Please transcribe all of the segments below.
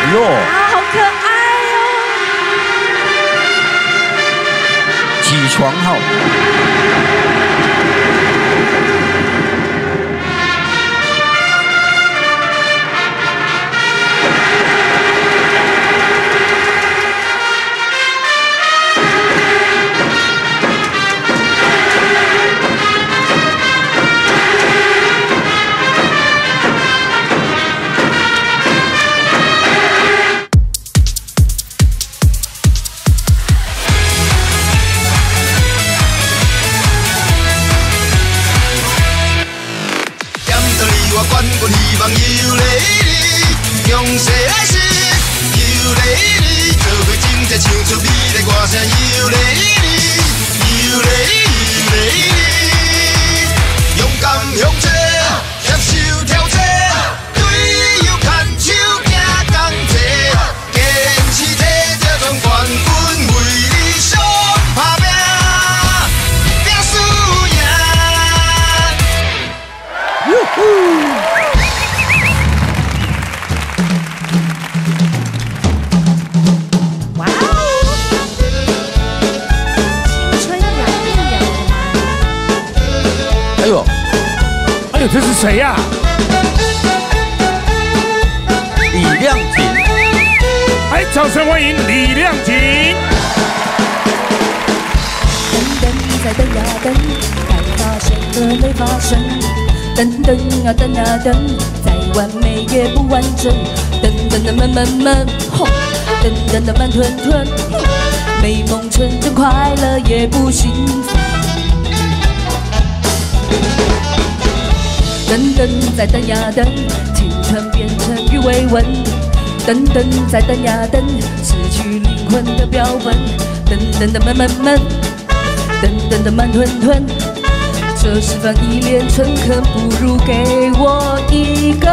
呦， 啊，好可爱哦！ 起床号。 我冠军希望有你，强势的是有你，做伙真正唱出美丽歌声有你，有你，勇敢向前，接受挑战，对手看手行同齐，坚持摕这种冠军，为理想打拼，拼输赢。 哇哦，青春洋溢呀！ 哎呦， 哎呦，这是谁呀？ 李亮锦。 哎，掌声欢迎李亮锦。 等等你在等呀等，该发生的没发生。 等等啊等啊等，再完美也不完整。等等的慢慢慢，吼，等等的慢吞吞，美梦成真，快乐也不幸福。等等再等呀等，青春变成鱼尾纹。等等再等呀等，失去灵魂的标本。等等的慢慢慢，等等的慢吞吞。 这10分一脸诚恳，不如给我一个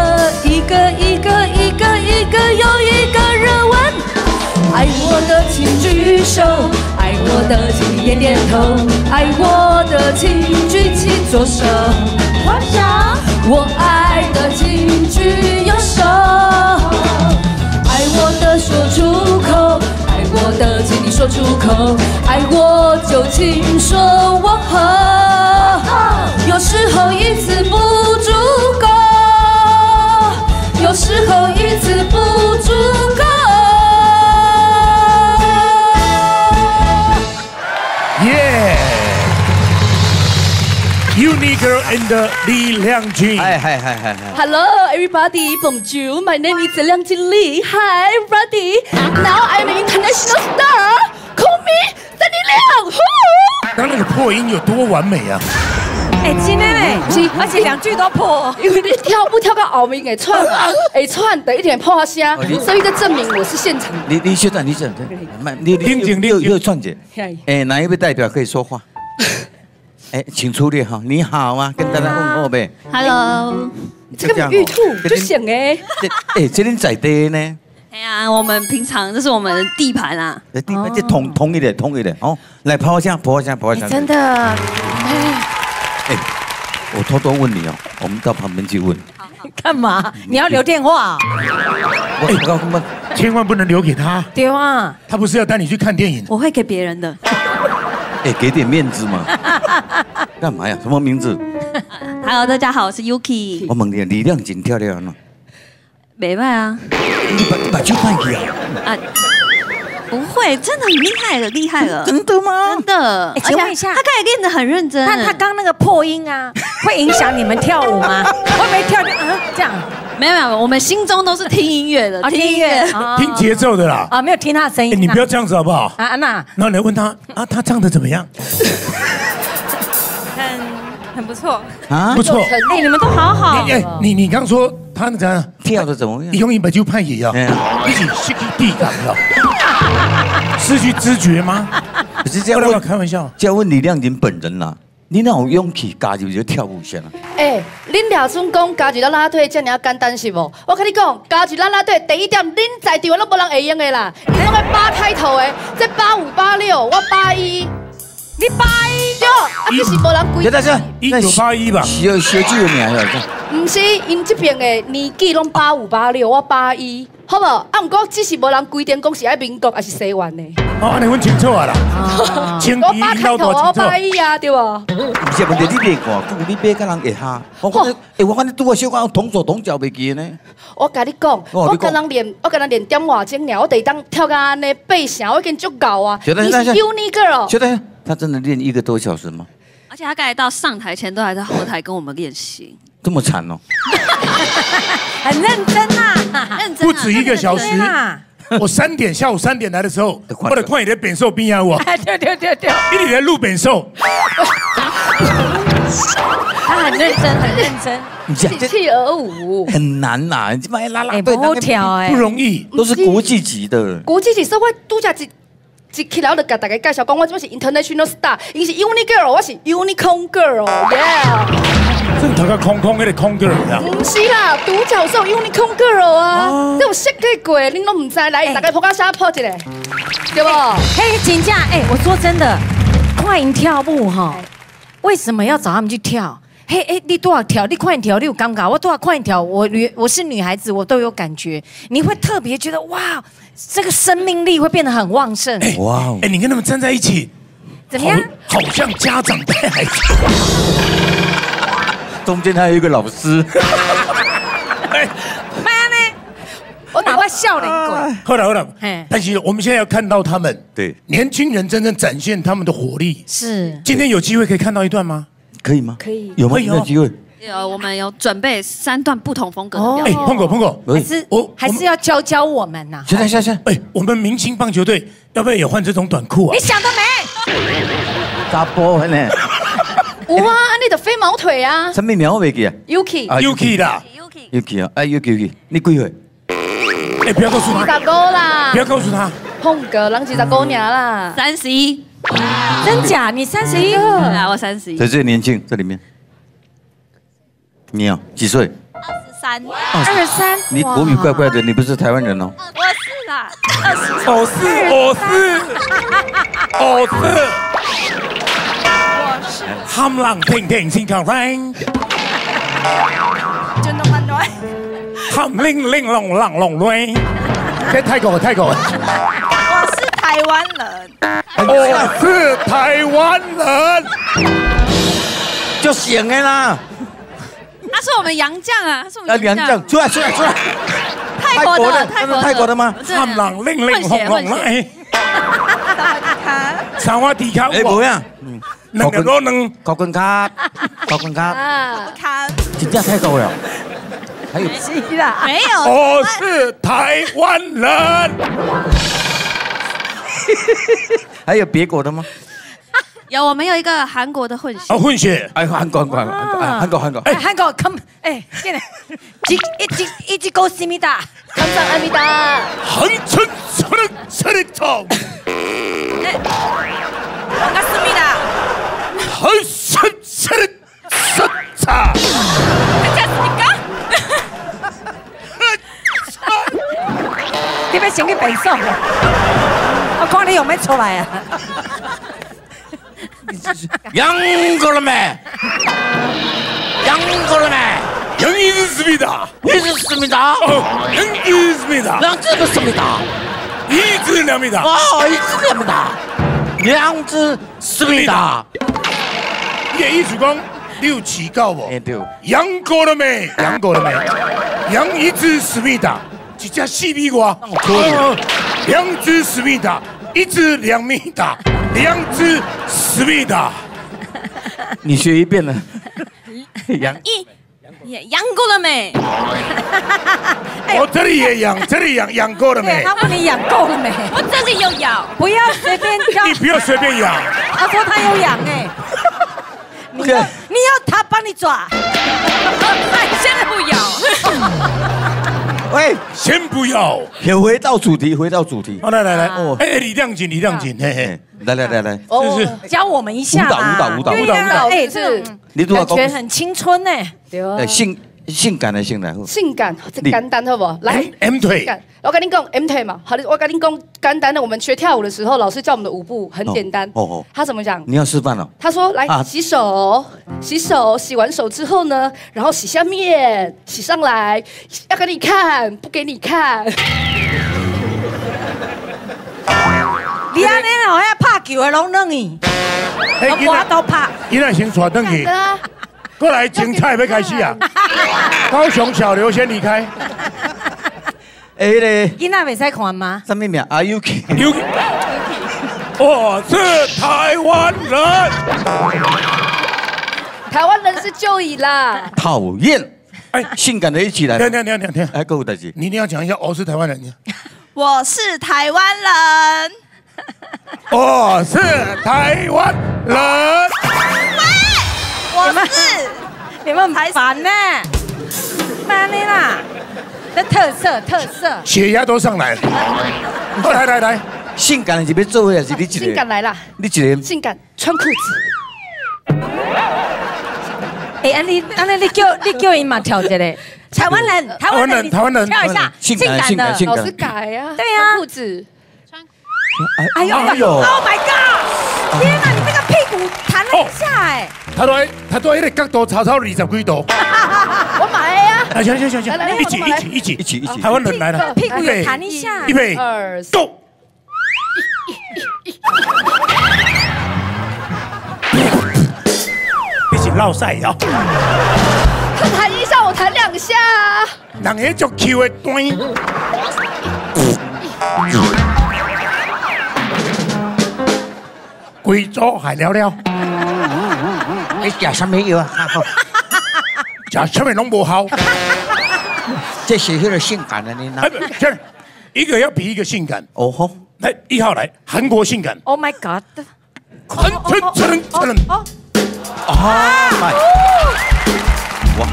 又一个热吻。爱我的请举手，爱我的请点点头，爱我的请举起左手， 我想， 我爱的请举右手，爱我的说出口，爱我的请你说出口，爱我就请说我和。 有时候一次不足够，有时候一次不足够。 耶 ！Uni Girl and 李亮锦。 嗨嗨嗨嗨嗨。 Hello, everybody. Bonjour. My name is Liang Jinli. Hi, everybody. Now I'm an international star. Call me Sunny Liang. 刚那个破音有多完美啊！ 哎，真的嘞，而且2句都破。 因为你跳舞跳到后面会喘，会喘的一点破声，所以就证明我是现场。 你学长，你学长，你又串姐。哎，哪一位代表可以说话？哎，请出列哈，你好啊，跟大家问候呗。 Hello， 这个玉兔就行哎。 哎，这恁在地呢？ 哎呀，我们平常这是我们的地盘啊。 地盘这统一的哦，来抛下。 真的。 哎，我偷偷问你哦，我们到旁边去问。 干嘛？你要留电话？ 我告诉你们， 千万不能留给他。 对啊， 他不是要带你去看电影？ 我会给别人的。 哎，给点面子嘛。干嘛呀？什么名字 ？Hello， 大家好，我是 Yuki。 我问你，李亮锦跳了呢？ 没办啊。 你把酒卖去啊？ 啊。 不会，真的很厉害了， 真的吗？ 真的。 请问一下， 他刚才练得很认真， 但他刚那个破音啊，会影响你们跳舞吗？会不会跳就这样？ 没有，我们心中都是听音乐的，听音乐， 听节奏的啦。 啊，没有听他的声音。 你不要这样子好不好？ 啊，那然后你问他啊，他唱的怎么样？ 很不错啊，不错。 哎，你们都好好。 你刚说他怎样跳的怎么样？ 你用一把就判也啊，一起失去地感了，失去知觉吗？ 不是这样问， 开玩笑。 这样问李亮锦本人啦，你哪有勇气加入就跳舞先啊？ 哎，恁俩孙讲加入啦啦队这么简单是无？我跟你讲，加入啦啦队第一点，恁在场都无人会用的啦。你拢个8开头的，这85、86，我81， 你81。 对，就是无人规。 对，但是 1981吧， 小舅的名了。 唔是，因这边的年纪拢85、86，我81，好无？啊，唔过只是无人规定讲是爱民国还是西元的。 哦，安尼阮清楚啊啦。清我8开头，我81啊，对无？ 不是问题，你别看，你别跟人会哈。我看你拄个小可同手同脚袂记呢。 我甲你讲，我跟人练点外钟尔，我第当跳到安尼8成，我已经足够啊。你是 Uni Girl。 觉得他真的练1个多小时吗？ 而且他刚才到上台前都还在后台跟我们练习， 这么惨哦。 很认真啊， 认真。 不止1个小时。我下午3点来的时候，我就看你在变瘦边啊我。 对， 一直在录变瘦。 他很认真， 起气而舞， 很难呐，你妈拉拉不好跳哎， 不容易， 都是国际级的。 国际级，所以我拄则一起来，我就甲大家介绍讲，我这是 international star， 伊是 uni girl， 我是 unicorn girl，yeah。 这头壳空那个空 girl 啊？ 不是啦，独角兽 unicorn girl 啊，这有设计过，恁都唔知，来，大家扑到下扑一下，对不？ 嘿，请假，我说真的，快银跳舞哈，为什么要找他们去跳？嘿，你多少跳？你快跳，你有感觉？我多少快跳？我是女孩子，我都有感觉。你会特别觉得哇，这个生命力会变得很旺盛。 哇哦！ 你跟他们站在一起， 怎么样？ 好像家长带孩子。 中间还有一个老师。 妈呢？我打我笑脸鬼。 好了，但是我们现在要看到他们， 对年轻人真正展现他们的火力。 是。 今天有机会可以看到一段吗？ 可以吗？ 可以。 有没有机会？ 我们有准备3段不同风格的表演。 碰狗， 还是要教我们呐。 行。 我们明星棒球队要不要也换这种短裤啊？ 你想得美。 扎波呢？ 有啊，你就飞毛腿啊。 什么苗袂记啊 ？Yuki 啦。 Yuki 啊，Yuki，你几岁？ 不要告诉他。 25啦。 不要告诉他。 碰哥，人25年啦。 31。 真假？你31？ 对啊，我31。 所以最年轻这里面。你几岁 ？23。 23。 你国语怪怪的，你不是台湾人哦。 我是啦，20。 我是。喊人聽聽先強 rain。 真的蠻暖。 喊令令龍浪龍 rain。在泰國。 我是台灣人。 我是台灣人。 就行的啦。 他是我们洋将啊，他是我们洋将，出来！泰國的嗎？ 喊人令令龍龍 rain。長話地卡。 冇呀。 兩個都能。 考根卡。真正太高了。还有是啦， 没有。 我是台湾人。 还有别国的吗？ 有，我们有一个韩国的混血。 混血。 韩国。 韓國 come， 進來，一隻歌思密達， 감사합니다。 한천 사랑사랑통。 반갑습니다。 한천 사랑사랑。 괜찮습니까？ 你要先去背诵，我看你有没有出来啊？ 养过了没？ 영이있습니다。 있습니다。 영이있습니다。 양지있습니다。 이즈랍니다。 이즈랍니다。 양지있습니다。 이게 이주공你有起告无？ 对。 养过了没？养一只思密达，一只4米外。2只思密达，1只2米大，2只思密达。 你学一遍了。 养过了没？ 我这里也养，养过了没？ 他问你养够了没？ 我这里有养。 不要随便叫。 你不要随便养。 他说他有养你要他帮你抓。 先不要。 喂， 先不要。 回到主题。 好，来。李亮锦，嘿， 来。 教我们一下舞蹈。 是， 你多少感觉很青春呢。 姓性感的性来好。 性感，这简单好不好？来 M 腿， 我跟你讲 M 腿嘛，好的，我跟你讲简单的。我们学跳舞的时候，老师教我们的舞步很简单。他怎么讲？ 你要示范哦。 他说：来洗手，洗手，洗完手之后呢，然后洗下面，洗上来，要给你看，不给你看。 你安尼哦，遐拍球的拢软去，我都拍。 伊那先带转去，过来精彩要开始啊！高雄小刘先离开。 哎嘞， 囡仔袂使看吗？ 什么名 ？Yuki。 我是台湾人。 台湾人是就椅啦。 讨厌。哎，性感的一起来。 听。 哎，各位大姐， 你一定要讲一下，我是台湾人。 我是台湾人。 我是台湾人。 我是。 你们很烦呢。哪里啦？这特色。 血压都上来了。来。 性感的这边做位还是你一个？ 性感来啦！ 你一个。 性感穿裤子。 哎，安尼你叫伊嘛跳一个。台湾人，跳一下， 性感的， 老师改啊， 对呀， 裤子， 哎呦 ，Oh my God！ 天哪，你那个屁股弹了一下哎！ 他都那个角度超20几度。 我买呀！ 行，一起，台湾人来了， 屁股也弹一下， 预备，Go！ 你是落赛呀？ 他弹一下，我弹2下。 人迄足 Q 的端，贵州海聊聊。 你食什么药啊？ 食什么拢不好。 这是那个性感的呢？ 这一个要比一个性感。 哦吼， 来1号来，韩国性感。 Oh my God！ 啊！哇！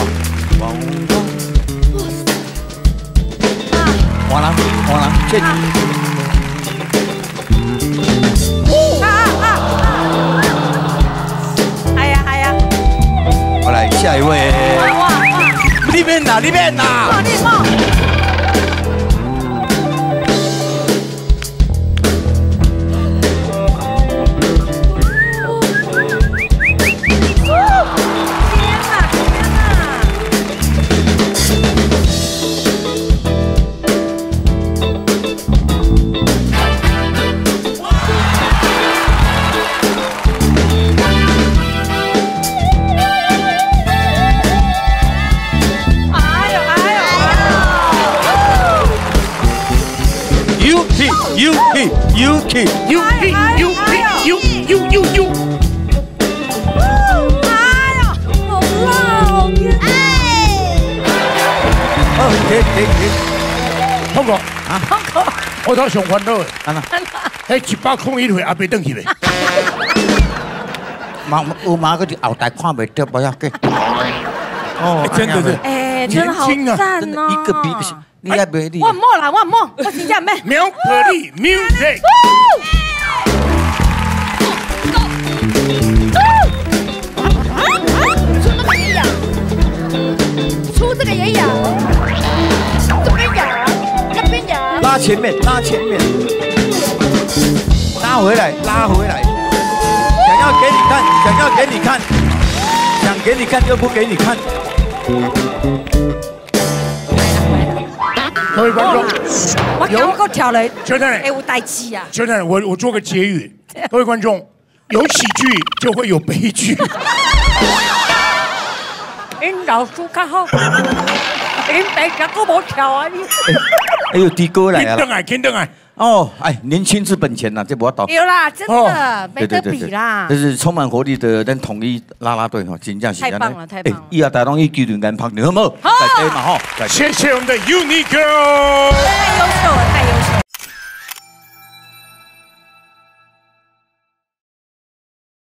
完了，这。 哎呀！ 我来下一位。你边哪？Yuki， 通过啊！我头上烦恼的，迄100块一回也袂转去呗。 妈个就后台看袂到，不要紧。 哦，真的是， 哎，真的好赞哦！ 一个比一个行，你还没你。 我真正咩？ 苗可丽 music。 出这个也痒，这边痒，那边痒。 拉前面，拉回来。想要给你看，想给你看又不给你看。 各位观众， 我够跳了， 就在有代志啊！ 就在我做个结语，各位观众，有喜剧就会有悲剧。 因老师较好，因白家都无跳啊你。 哎呦，的哥来了！ 肯定来。 哦，哎，年轻是本钱呐，这不要倒。 有啦，真的没得比啦。 这是充满活力的咱统一啦啦队哈，真正是太棒了，太棒了！ 以后大家一球团跟拍，你好不好？ 好， 好， 谢谢我们的 Uni Girl。 优秀。